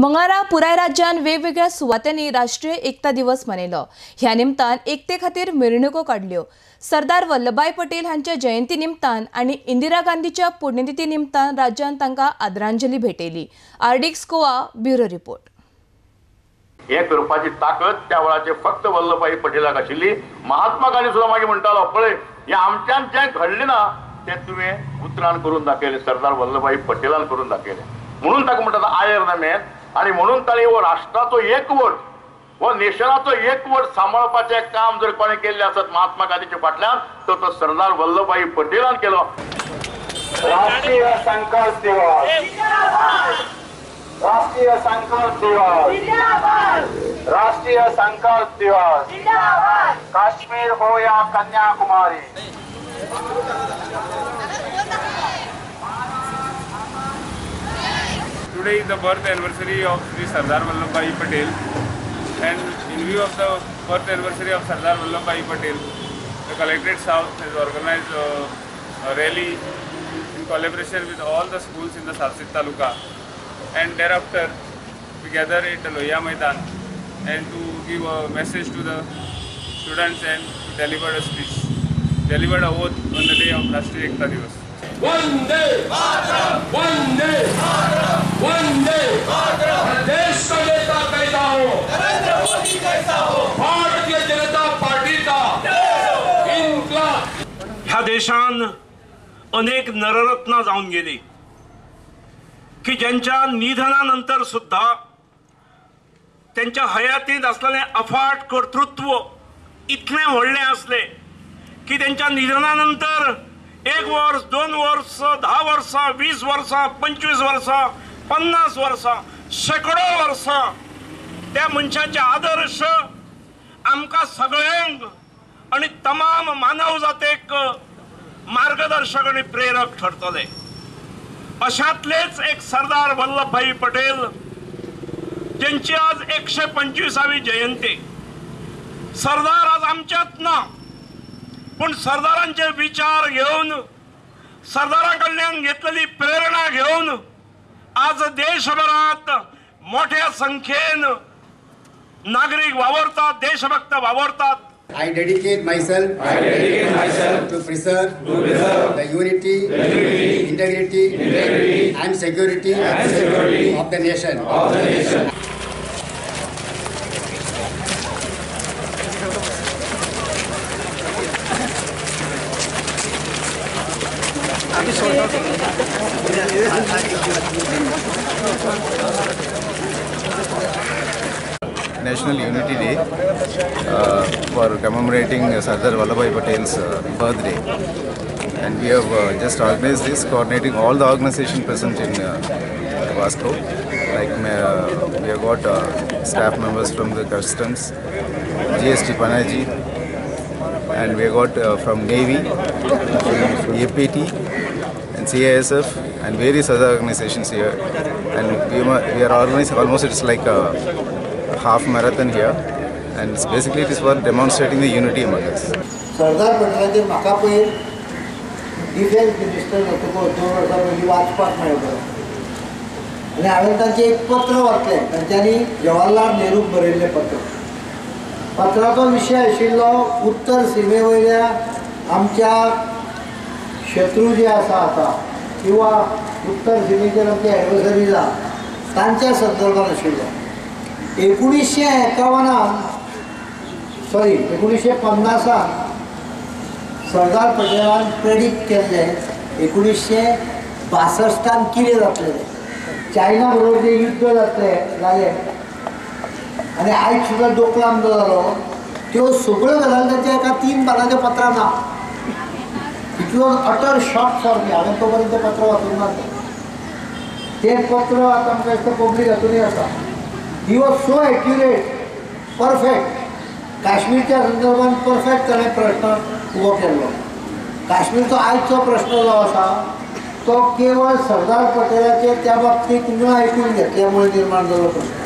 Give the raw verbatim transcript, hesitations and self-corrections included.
मंगळारा पुराय राज्यान वेगवेगळ्या सुवातांनी राष्ट्रीय एकता दिवस मनयलो। ह्या निमतान एकते खातीर मिरवणुको काढल्यो। सरदार वल्लभभाई पटेल हांच्या जयंती निमतान आणि इंदिरा गांधीच्या पुण्यतिथी निमतान राज्यान तांकां आदरांजली भेटयली। RDX Goa bureau report. हे करपाची ताकद त्या वेळाचे फक्त वल्लभभाई पटेलाक आशिल्ली। महात्मा गांधी सुद्धा मागे म्हणटालो पळय हे आमच्यान जे घडले ना ते तुवें उतरान करून दाखयले, सरदार वल्लभभाई पटेलान करून दाखयले म्हणून ताका म्हणटात आयर ना मॅन। आणि म्हणून ताणी हो राष्ट्राचो एकवट हो नेशनाचो एकवट सांभाळपाचे काम जर कोणी केले असत महात्मा गांधीच्या फाटल्यान तर तो सरदार वल्लभभाई पटेलान केलो। राष्ट्रीय संकल्प दिवस, राष्ट्रीय संकल्प दिवस, राष्ट्रीय संकल्प दिवस, काश्मीर हो या Kanyakumari. Today is the birth anniversary of Shri Sardar Vallabhbhai Patel, and in view of the birth anniversary of Sardar Vallabhbhai Patel, the Collectorate South has organized a, a rally in collaboration with all the schools in the Sarsit Taluka, and thereafter we gather at the Loya Maidan and to give a message to the students and to deliver a speech, delivered a oath on the day of Rashtriya Ekta Divas. Vande Mataram, Vande Mataram, Vande Mataram. देश का नेता कैसा हो? नरेंद्र मोदी कैसा हो? Bharatiya Janata party का इन्कलाब। ह्या देशान अनेक नररत्न जाऊन गेली की ज्यांच्या निधनानंतर सुद्धा त्यांच्या हयातीत असलेले अफाट कर्तृत्व इतके व्हडले असले की त्यांच्या निधनानंतर एक वर्ष, दोन वर्ष, दहा वर्ष, वीस वर्ष, पंचवीस वर्ष, पन्नास वर्ष, शेकडो वर्ष त्या मनशाचे आदर्श आमका सगळ्यांक आणि तमाम मानव जातेक मार्गदर्शक आणि प्रेरक ठरतले। अशातलेच एक सरदार वल्लभभाई पटेल ज्यांची आज एकशे पंचवीसावी जयंती। सरदार आज आमच्यात ना पण सरदारांचे विचार घेऊन सरदारांकडून घेतलेली प्रेरणा घेऊन आज देशभरात मोठ्या संख्येन नागरिक वावरतात, देशभक्त वावरतात। I dedicate myself, I dedicate myself to preserve, to preserve the unity, the unity, integrity, integrity, and security, and security of the nation. of the nation. National Unity Day uh, for commemorating uh, Sardar Vallabhbhai Patel's uh, birthday, and we have uh, just organized this, coordinating all the organizations present in uh, Vasco. Like uh, we have got uh, staff members from the Customs, G S T Panaji, and we have got uh, from Navy, A P T, and C I S F, and various other organizations here. And we, we are organizing almost, it's like a half marathon here, and it's basically it is for demonstrating the unity among us. सरदार पटेलाचेर म्हाका पयर defence minister जातकच दोन वर्सां पयलीं वाचपाक मेळ्ळो आनी हांवें तांचें एक पत्र वाचलें। तांच्यांनी जवाहरलाल नेहरूक बरयल्लें पत्र। पत्राचो विशय आशिल्लो उत्तर सीमे वयल्या आमच्या शत्रू जे आसा आतां किंवा उत्तर सीमेचेर आमचे एडवर्सरीज आसा तांच्या संदर्भात आशिल्लो। एकुणीसशे एकावन्न सॉरी एकुणीसशे पन्नासात सरदार पटेलान प्रेडिक्ट केल्लें एकुणीसशे बासश्टान कितें जातलें, चायना बरोबर जे युद्ध जातलें जालें आनी आयज सुद्दां डोकलाम जो जालो त्यो सगळ्यो गजाली तांच्या एका तीन पानाच्या पत्रान ना। It was utter shock for me. हांवें तो पर्यंत पत्र वाचूंक ना। तें पत्र आतां आमकां दिसता पब्लीक हातूंतय आसा। He was so accurate, perfect. काश्मीरच्या संदर्भात परफेक्ट ताणें प्रश्न उबो केल्लो। काश्मीरचो आयचो प्रश्न जो आसा तो केवळ सरदार पटेलाचे त्या बाबतीत न ऐकून घेतल्यामुळे निर्माण जाल्लो प्रश्न।